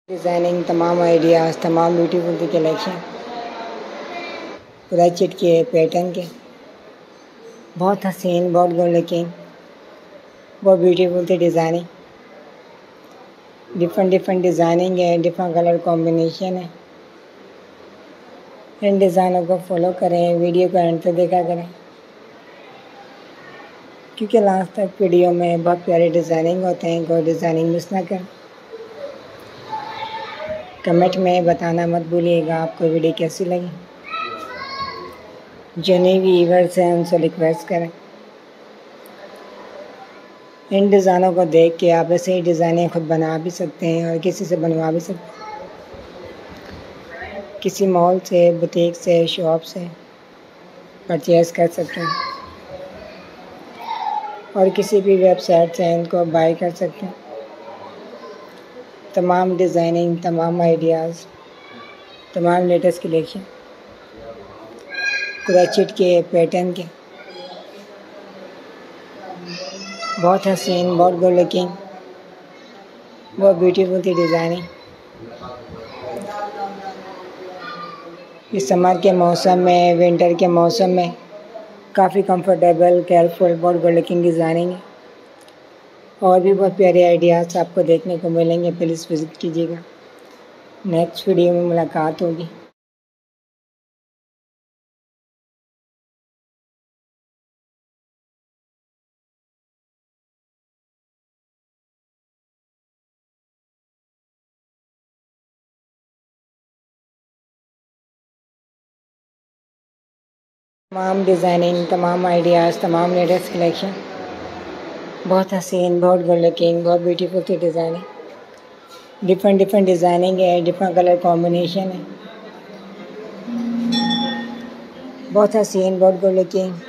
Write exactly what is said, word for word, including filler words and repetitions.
Designing तमाम ideas तमाम beautiful थे कलेक्शन पूरा चिट के पैटर्न के बहुत हसीन बहुत गुड लुकिंग बहुत ब्यूटीफुल थे डिज़ाइनिंग डिफरेंट डिफरेंट डिज़ाइनिंग है डिफरेंट कलर कॉम्बिनेशन है। इन डिज़ाइनों को फॉलो करें वीडियो को एंड तक देखा करें क्योंकि लास्ट तक वीडियो में बहुत प्यारे डिज़ाइनिंग होते हैं। कोई डिज़ाइनिंग मिस ना करें। कमेंट में बताना मत भूलिएगा आपको वीडियो कैसी लगी। जो नए व्यूअर्स हैं उनसे रिक्वेस्ट करें इन डिज़ाइनों को देख के आप ऐसे ही डिज़ाइनें खुद बना भी सकते हैं और किसी से बनवा भी सकते हैं। किसी मॉल से बुटीक से शॉप से परचेज़ कर सकते हैं और किसी भी वेबसाइट से इनको बाय कर सकते हैं। तमाम डिज़ाइनिंग तमाम आइडियाज़ तमाम लेटेस्ट कलेक्शन पूरा चिट के पैटर्न के बहुत हसीन बहुत गुड लुकिंग बहुत ब्यूटीफुल थी डिज़ाइनिंग। इस समर के मौसम में विंटर के मौसम में काफ़ी कंफर्टेबल केयरफुल बहुत गुड लुकिंग डिज़ाइनिंग है और भी बहुत प्यारे आइडियाज़ आपको देखने को मिलेंगे। प्लीज़ विज़िट कीजिएगा। नेक्स्ट वीडियो में मुलाकात होगी। तमाम डिज़ाइनिंग तमाम आइडियाज़ तमाम लेटेस्ट कलेक्शन बहुत हसीन बहुत गुड लुकिंग बहुत ब्यूटीफुल थी डिज़ाइनिंग डिफरेंट डिफरेंट डिज़ाइनिंग है डिफरेंट कलर कॉम्बिनेशन है बहुत हसीन बहुत गुड लुकिंग